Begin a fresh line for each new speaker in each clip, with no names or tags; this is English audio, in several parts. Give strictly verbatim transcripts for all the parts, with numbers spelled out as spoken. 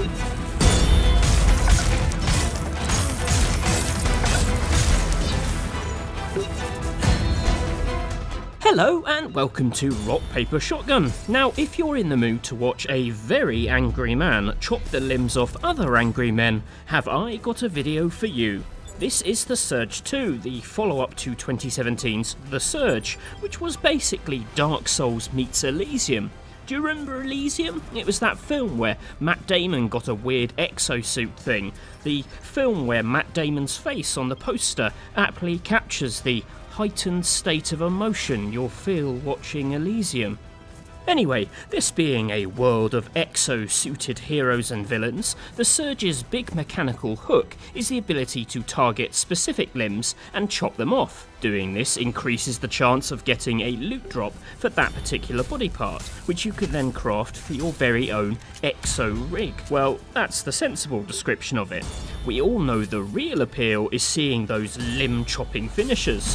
Hello and welcome to Rock Paper Shotgun. Now, if you're in the mood to watch a very angry man chop the limbs off other angry men, have I got a video for you. This is The Surge two, the follow-up to twenty seventeen's The Surge, which was basically Dark Souls meets Elysium. Do you remember Elysium? It was that film where Matt Damon got a weird exosuit thing. The film where Matt Damon's face on the poster aptly captures the heightened state of emotion you'll feel watching Elysium. Anyway, this being a world of exo-suited heroes and villains, the Surge's big mechanical hook is the ability to target specific limbs and chop them off. Doing this increases the chance of getting a loot drop for that particular body part, which you can then craft for your very own exo rig. Well, that's the sensible description of it. We all know the real appeal is seeing those limb-chopping finishers.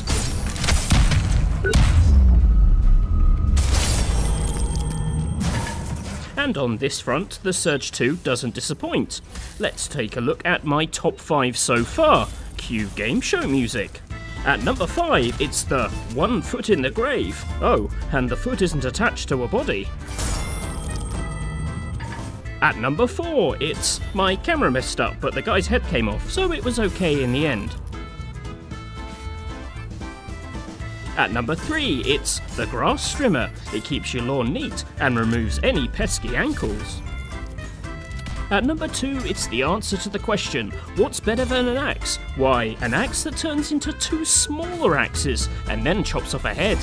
And on this front, The Surge two doesn't disappoint. Let's take a look at my top five so far. Cue game show music. At number five, it's the one foot in the grave. Oh, and the foot isn't attached to a body. At number four, it's my camera messed up, but the guy's head came off, so it was okay in the end. At number three, it's the grass trimmer. It keeps your lawn neat and removes any pesky ankles. At number two, it's the answer to the question, what's better than an axe? Why, an axe that turns into two smaller axes and then chops off a head.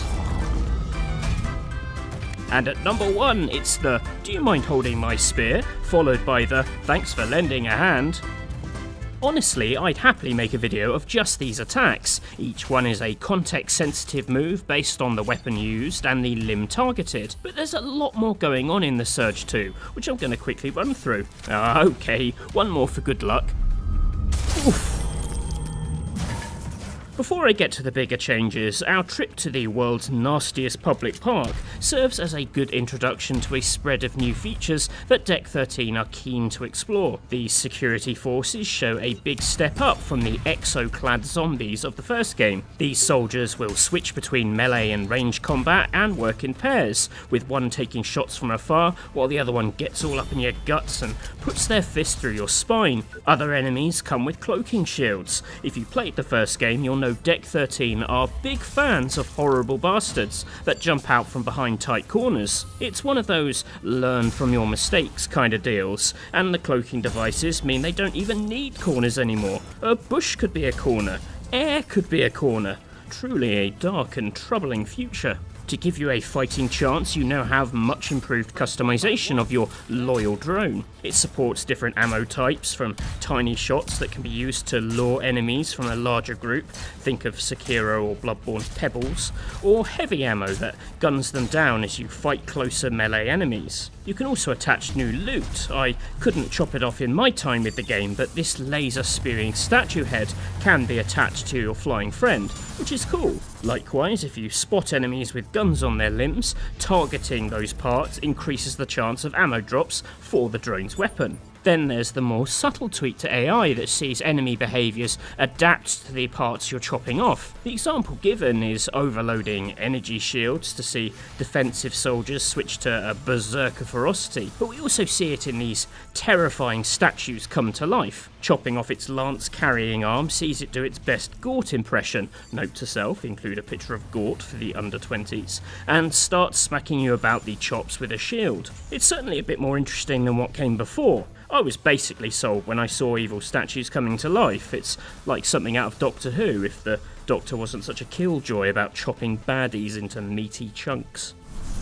And at number one, it's the do you mind holding my spear? Followed by the thanks for lending a hand. Honestly, I'd happily make a video of just these attacks. Each one is a context-sensitive move based on the weapon used and the limb targeted, but there's a lot more going on in The Surge two, which I'm going to quickly run through. Ah, okay, one more for good luck. Oof. Before I get to the bigger changes, our trip to the world's nastiest public park serves as a good introduction to a spread of new features that Deck thirteen are keen to explore. The security forces show a big step up from the exo-clad zombies of the first game. These soldiers will switch between melee and range combat and work in pairs, with one taking shots from afar while the other one gets all up in your guts and puts their fist through your spine. Other enemies come with cloaking shields. If you played the first game, you'll know Deck thirteen are big fans of horrible bastards that jump out from behind tight corners. It's one of those learn from your mistakes kind of deals, and the cloaking devices mean they don't even need corners anymore. A bush could be a corner, air could be a corner. Truly a dark and troubling future. To give you a fighting chance, you now have much improved customization of your loyal drone. It supports different ammo types, from tiny shots that can be used to lure enemies from a larger group, think of Sekiro or Bloodborne pebbles, or heavy ammo that guns them down as you fight closer melee enemies. You can also attach new loot. I couldn't chop it off in my time with the game, but this laser spearing statue head can be attached to your flying friend, which is cool. Likewise, if you spot enemies with guns on their limbs, targeting those parts increases the chance of ammo drops for the drone's weapon. Then there's the more subtle tweak to A I that sees enemy behaviours adapt to the parts you're chopping off. The example given is overloading energy shields to see defensive soldiers switch to a berserker ferocity, but we also see it in these terrifying statues come to life. Chopping off its lance-carrying arm sees it do its best Gort impression, note to self, include a picture of Gort for the under twenties, and starts smacking you about the chops with a shield. It's certainly a bit more interesting than what came before. I was basically sold when I saw evil statues coming to life. It's like something out of Doctor Who if the Doctor wasn't such a killjoy about chopping baddies into meaty chunks.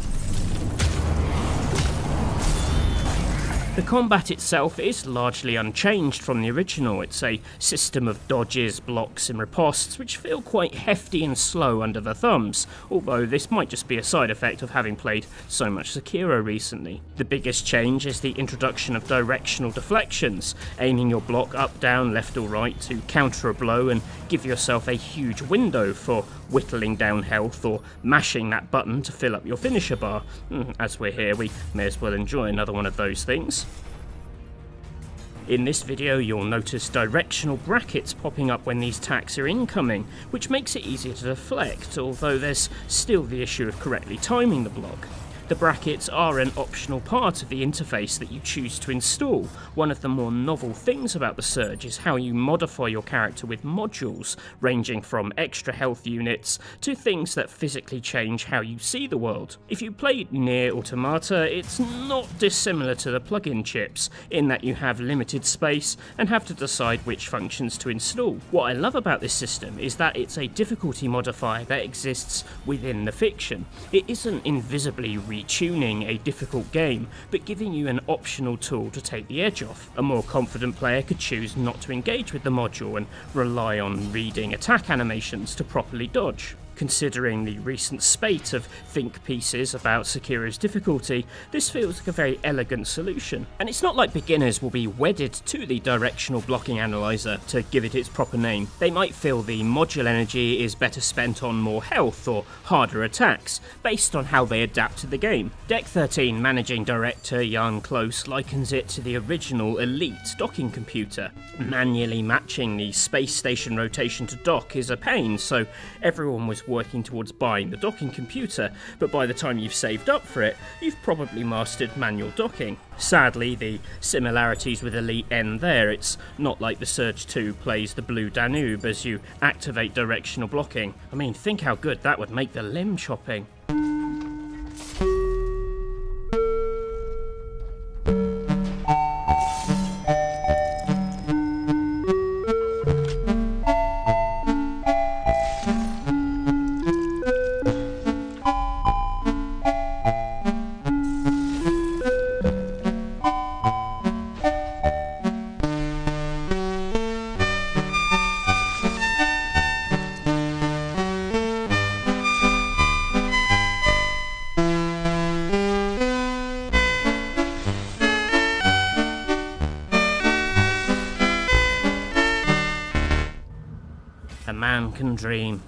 The combat itself is largely unchanged from the original. It's a system of dodges, blocks and ripostes which feel quite hefty and slow under the thumbs, although this might just be a side effect of having played so much Sekiro recently. The biggest change is the introduction of directional deflections, aiming your block up, down, left or right to counter a blow and give yourself a huge window for whittling down health or mashing that button to fill up your finisher bar. As we're here, we may as well enjoy another one of those things. In this video you'll notice directional brackets popping up when these attacks are incoming, which makes it easier to deflect, although there's still the issue of correctly timing the block. The brackets are an optional part of the interface that you choose to install. One of the more novel things about the Surge is how you modify your character with modules, ranging from extra health units to things that physically change how you see the world. If you played Nier Automata, it's not dissimilar to the plugin chips, in that you have limited space and have to decide which functions to install. What I love about this system is that it's a difficulty modifier that exists within the fiction. It isn't invisibly re tuning a difficult game, but giving you an optional tool to take the edge off. A more confident player could choose not to engage with the module and rely on reading attack animations to properly dodge. Considering the recent spate of think pieces about Sekiro's difficulty, this feels like a very elegant solution. And it's not like beginners will be wedded to the directional blocking analyzer to give it its proper name. They might feel the module energy is better spent on more health or harder attacks, based on how they adapt to the game. Deck thirteen managing director Jan Close likens it to the original Elite docking computer. Manually matching the space station rotation to dock is a pain, so everyone was working towards buying the docking computer, but by the time you've saved up for it, you've probably mastered manual docking. Sadly, the similarities with Elite end there. It's not like the Surge two plays the Blue Danube as you activate directional blocking. I mean, think how good that would make the limb chopping. A man can dream.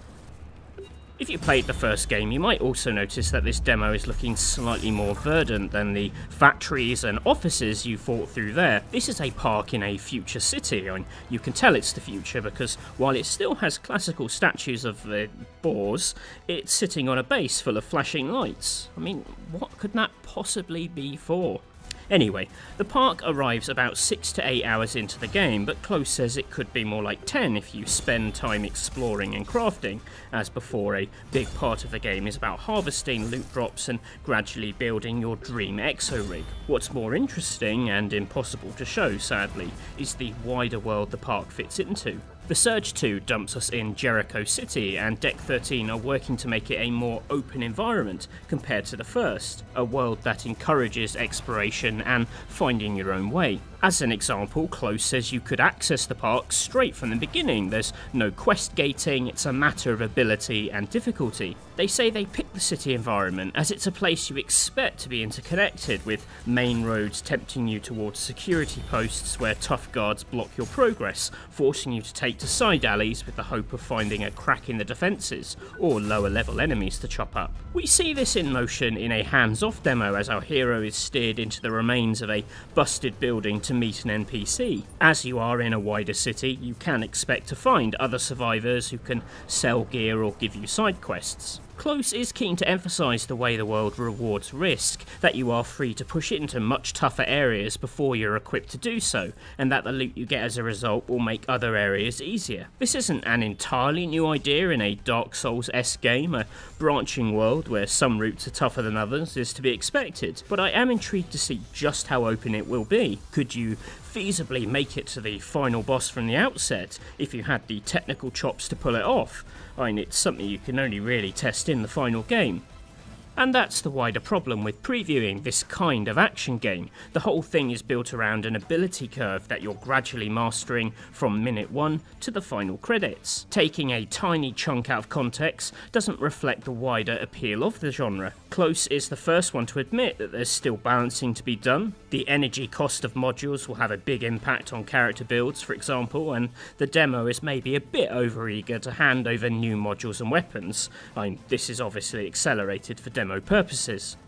If you played the first game, you might also notice that this demo is looking slightly more verdant than the factories and offices you fought through there. This is a park in a future city, and you can tell it's the future because while it still has classical statues of the boars, it's sitting on a base full of flashing lights. I mean, what could that possibly be for? Anyway, the park arrives about six to eight hours into the game, but Close says it could be more like ten if you spend time exploring and crafting. As before, a big part of the game is about harvesting loot drops and gradually building your dream exo rig. What's more interesting, and impossible to show sadly, is the wider world the park fits into. The Surge two dumps us in Jericho City, and Deck thirteen are working to make it a more open environment compared to the first, a world that encourages exploration and finding your own way. As an example, Close says you could access the park straight from the beginning. There's no quest gating, it's a matter of ability and difficulty. They say they picked the city environment as it's a place you expect to be interconnected, with main roads tempting you towards security posts where tough guards block your progress, forcing you to take to side alleys with the hope of finding a crack in the defences, or lower level enemies to chop up. We see this in motion in a hands-off demo as our hero is steered into the remains of a busted building to meet an N P C. As you are in a wider city, you can expect to find other survivors who can sell gear or give you side quests. Close is keen to emphasise the way the world rewards risk, that you are free to push it into much tougher areas before you're equipped to do so, and that the loot you get as a result will make other areas easier. This isn't an entirely new idea in a Dark Souls-esque game. A branching world where some routes are tougher than others is to be expected, but I am intrigued to see just how open it will be. Could you feasibly make it to the final boss from the outset if you had the technical chops to pull it off? I mean, it's something you can only really test in the final game. And that's the wider problem with previewing this kind of action game. The whole thing is built around an ability curve that you're gradually mastering from minute one to the final credits. Taking a tiny chunk out of context doesn't reflect the wider appeal of the genre. Close is the first one to admit that there's still balancing to be done. The energy cost of modules will have a big impact on character builds, for example, and the demo is maybe a bit overeager to hand over new modules and weapons. I mean, this is obviously accelerated for demo purposes.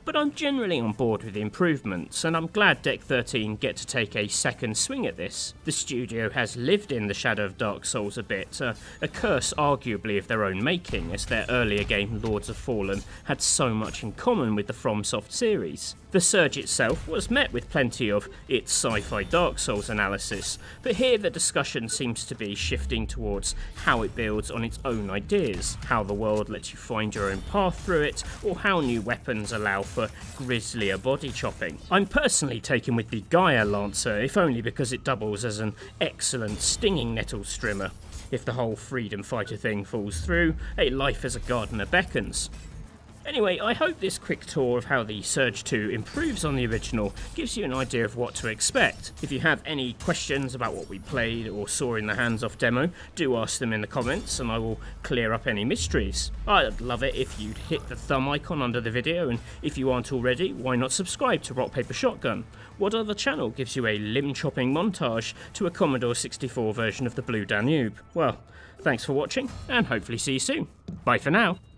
but I'm generally on board with the improvements, and I'm glad Deck thirteen get to take a second swing at this. The studio has lived in the shadow of Dark Souls a bit, uh, a curse arguably of their own making, as their earlier game Lords of Fallen had so much in common with the FromSoft series. The Surge itself was met with plenty of "it's sci-fi Dark Souls" analysis, but here the discussion seems to be shifting towards how it builds on its own ideas, how the world lets you find your own path through it, or how new weapons allow for grislier body chopping. I'm personally taken with the Gaia Lancer, if only because it doubles as an excellent stinging nettle strimmer. If the whole freedom fighter thing falls through, a life as a gardener beckons. Anyway, I hope this quick tour of how the Surge two improves on the original gives you an idea of what to expect. If you have any questions about what we played or saw in the hands-off demo, do ask them in the comments and I will clear up any mysteries. I'd love it if you'd hit the thumb icon under the video, and if you aren't already, why not subscribe to Rock Paper Shotgun? What other channel gives you a limb-chopping montage to a Commodore sixty-four version of the Blue Danube? Well, thanks for watching, and hopefully see you soon. Bye for now.